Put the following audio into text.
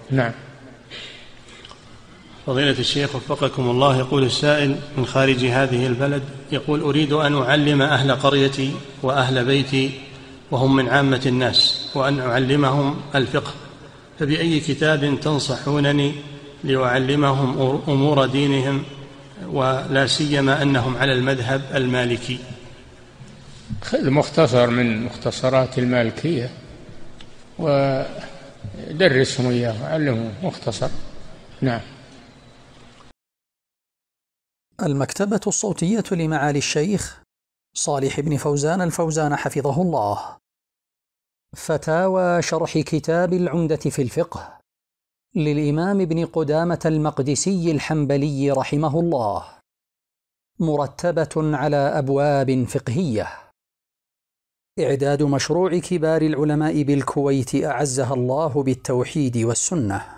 نعم. فضيلة الشيخ وفقكم الله، يقول السائل من خارج هذه البلد، يقول: أريد أن أعلم أهل قريتي وأهل بيتي وهم من عامة الناس، وأن أعلمهم الفقه، فبأي كتاب تنصحونني لأعلمهم أمور دينهم، ولا سيما أنهم على المذهب المالكي؟ خذ مختصر من مختصرات المالكية ودرسهم إياه وعلمهم مختصر. نعم. المكتبة الصوتية لمعالي الشيخ صالح بن فوزان الفوزان حفظه الله. فتاوى شرح كتاب العمدة في الفقه للإمام ابن قدامة المقدسي الحنبلي رحمه الله، مرتبة على أبواب فقهية. إعداد مشروع كبار العلماء بالكويت أعزها الله بالتوحيد والسنة.